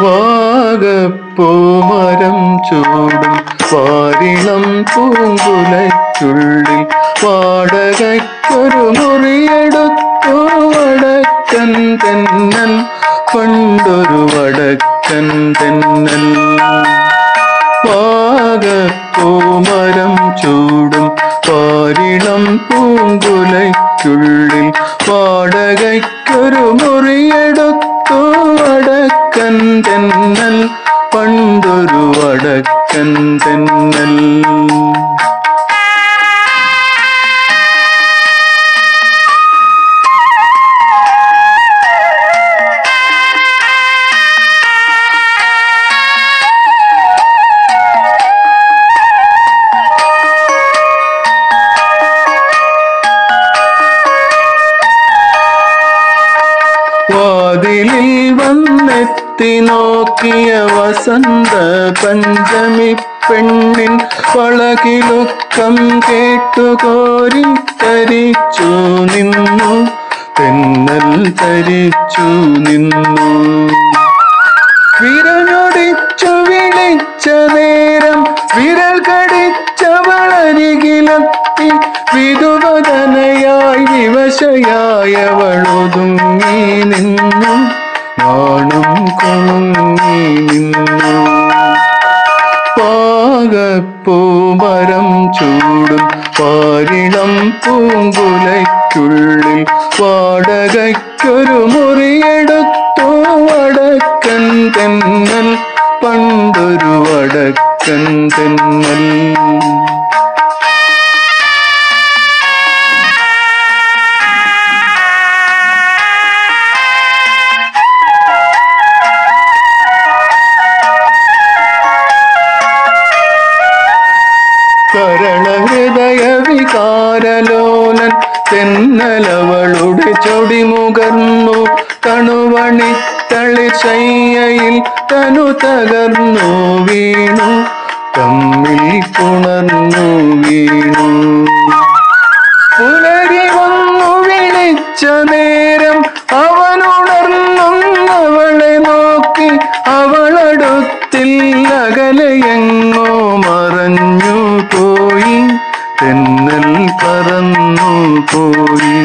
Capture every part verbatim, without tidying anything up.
വാഗപ്പൂമരം ചൂടും വാരിളം പൂങ്കുലയ്ക്കുള്ളിൽ വാടകയ്ക്കൊരു മുറിയെടുത്തു വടക്കൻ തെന്നൽ, പണ്ടൊരു വടക്കൻ തെന്നൽ. വാഗപ്പൂമരം ചൂടും വാരിളം പൂങ്കുലയ്ക്കുള്ളിൽ വാടകയ്ക്കൊരു മുറിയെടുത്തു വടക്കൻ തെന്നൽ, പണ്ടൊരു വടക്കൻ തെന്നൽ. വാതിലിൽ വന്നെത്തി നോക്കിയ വസന്ത പഞ്ചമി പെണ്ണിൻ വളകിലുക്കം കേട്ടു കോരി തരിച്ചു നിന്നു, തെന്നൽ തരിച്ചു നിന്നു. വിരഞ്ഞൊടിച്ചു വിളിച്ച നേരം വിരൽ കടിച്ചവളരികിലെത്തി, വിധുവദനയായി വിവശയായവളൊതുങ്ങി നിന്നു, നാണം കുണുങ്ങി നിന്നു. വാഗപ്പൂമരം ചൂടും വാരിളം പൂങ്കുലയ്ക്കുള്ളിൽ വാടകയ്ക്കൊരു മുറിയെടുത്തു വടക്കൻ തെന്നൽ, പണ്ടൊരു വടക്കൻ തെന്നൽ. കരണഹൃദയ വികാരലോലൻ തെന്നലവളുടെ ചൊടിമുകർന്നു, തണുവണിത്തളിശയ്യയിൽ തനു തകർന്നു വീണു, തമ്മിൽ പുണർന്നു വീണു. പുലരി വന്നു വിളിച്ച നേരം അവനുണർന്നവളെ നോക്കി, അവളടുത്തിൽ അകലെയെങ്ങോ മറഞ്ഞു പോയി, തെന്നൽ പറന്നു പോയി.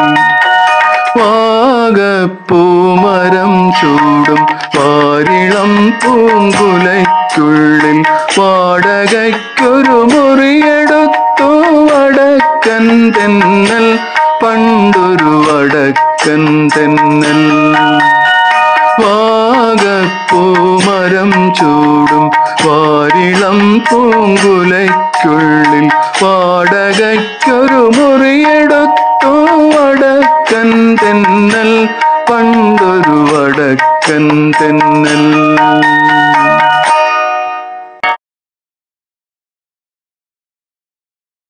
വാഗപ്പൂമരം ചൂടും വാരിളം പൂങ്കുലയ്ക്കുള്ളിൽ വാടകയ്ക്കൊരു മുറിയെടുത്തു വടക്കൻ തെന്നൽ, പണ്ടൊരു വടക്കൻ തെന്നൽ. വാഗപ്പൂമരം ചൂടും വാരിളം പൂങ്കുലയ്ക്കുള്ളിൽ വാടകയ്ക്കൊരു മുറിയെടുത്തു വടക്കൻ തെന്നൽ, പണ്ടൊരു വടക്കൻ തെന്നൽ.